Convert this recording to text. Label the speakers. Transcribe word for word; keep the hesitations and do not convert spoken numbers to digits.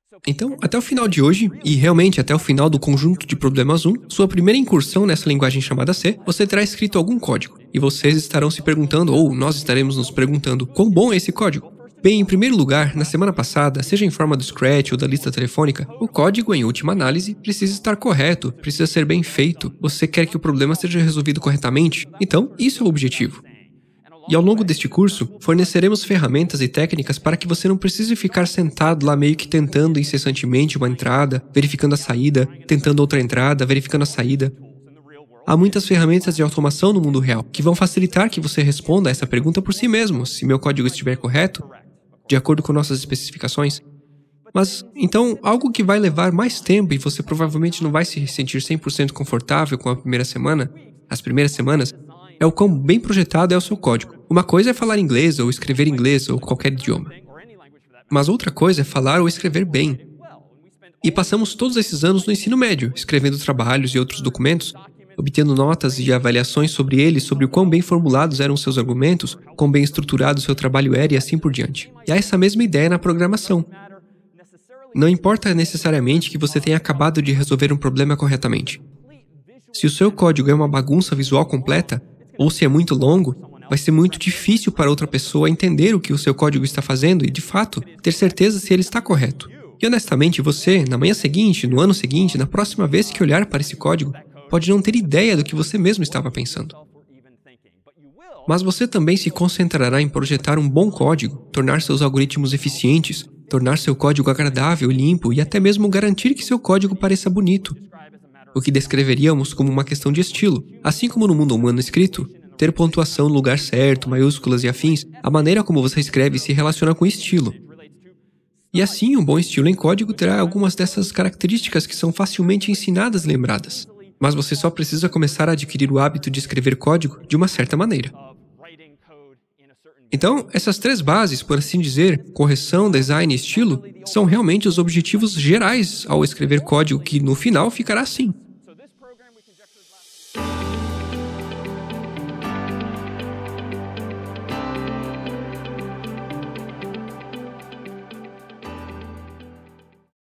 Speaker 1: Então, até o final de hoje, e realmente até o final do conjunto de problemas um, sua primeira incursão nessa linguagem chamada C, você terá escrito algum código. E vocês estarão se perguntando, ou nós estaremos nos perguntando, quão bom é esse código? Bem, em primeiro lugar, na semana passada, seja em forma do Scratch ou da lista telefônica, o código, em última análise, precisa estar correto, precisa ser bem feito. Você quer que o problema seja resolvido corretamente? Então, isso é o objetivo. E ao longo deste curso, forneceremos ferramentas e técnicas para que você não precise ficar sentado lá meio que tentando incessantemente uma entrada, verificando a saída, tentando outra entrada, verificando a saída. Há muitas ferramentas de automação no mundo real que vão facilitar que você responda a essa pergunta por si mesmo, se meu código estiver correto, de acordo com nossas especificações. Mas, então, algo que vai levar mais tempo e você provavelmente não vai se sentir cem por cento confortável com a primeira semana, as primeiras semanas, é o quão bem projetado é o seu código. Uma coisa é falar inglês ou escrever inglês ou qualquer idioma. Mas outra coisa é falar ou escrever bem. E passamos todos esses anos no ensino médio, escrevendo trabalhos e outros documentos, obtendo notas e avaliações sobre eles, sobre o quão bem formulados eram seus argumentos, quão bem estruturado seu trabalho era e assim por diante. E há essa mesma ideia na programação. Não importa necessariamente que você tenha acabado de resolver um problema corretamente. Se o seu código é uma bagunça visual completa, ou se é muito longo, vai ser muito difícil para outra pessoa entender o que o seu código está fazendo e, de fato, ter certeza se ele está correto. E honestamente, você, na manhã seguinte, no ano seguinte, na próxima vez que olhar para esse código, pode não ter ideia do que você mesmo estava pensando. Mas você também se concentrará em projetar um bom código, tornar seus algoritmos eficientes, tornar seu código agradável, limpo e até mesmo garantir que seu código pareça bonito, o que descreveríamos como uma questão de estilo. Assim como no mundo humano escrito, ter pontuação no lugar certo, maiúsculas e afins, a maneira como você escreve se relaciona com estilo. E assim, um bom estilo em código terá algumas dessas características que são facilmente ensinadas e lembradas. Mas você só precisa começar a adquirir o hábito de escrever código de uma certa maneira. Então, essas três bases, por assim dizer, correção, design e estilo, são realmente os objetivos gerais ao escrever código que, no final, ficará assim.